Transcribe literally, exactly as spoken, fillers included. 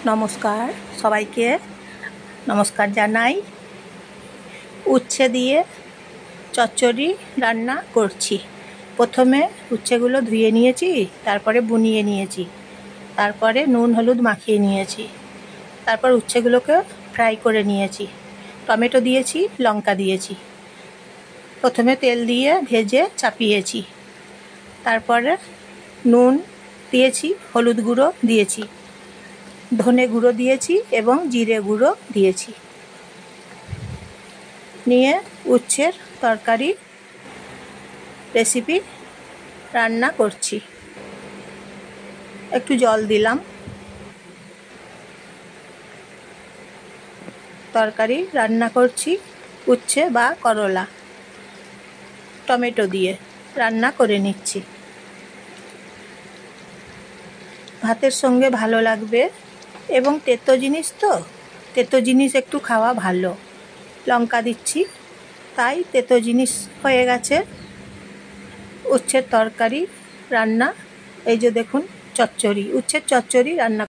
নমস্কার সবাইকে নমস্কার জানাই। উচ্ছে দিয়ে চচ্চড়ি রান্না করছি। প্রথমে উচ্ছেগুলো ধুয়ে নিয়েছি, তারপরে বুনিয়ে নিয়েছি, তারপরে নুন হলুদ মাখিয়ে নিয়েছি, তারপর উচ্ছেগুলোকে ফ্রাই করে নিয়েছি। টমেটো দিয়েছি, লঙ্কা দিয়েছি। প্রথমে তেল দিয়ে ভেজে চাপিয়েছি, তারপরে নুন দিয়েছি, হলুদ গুঁড়ো দিয়েছি, ধনে গুঁড়ো দিয়েছি এবং জিরে গুঁড়ো দিয়েছি। নিয়ে উচ্ছের তরকারি রেসিপি রান্না করছি। একটু জল দিলাম। তরকারি রান্না করছি উচ্ছে বা করলা টমেটো দিয়ে রান্না করে নিচ্ছি। ভাতের সঙ্গে ভালো লাগবে এবং তেতো জিনিস তো তেতো জিনিস একটু খাওয়া ভালো। লঙ্কা দিচ্ছি, তাই তেতো জিনিস হয়ে গেছে। উচ্ছের তরকারি রান্না, এই যে দেখুন চচ্চড়ি, উচ্ছের চচ্চড়ি রান্না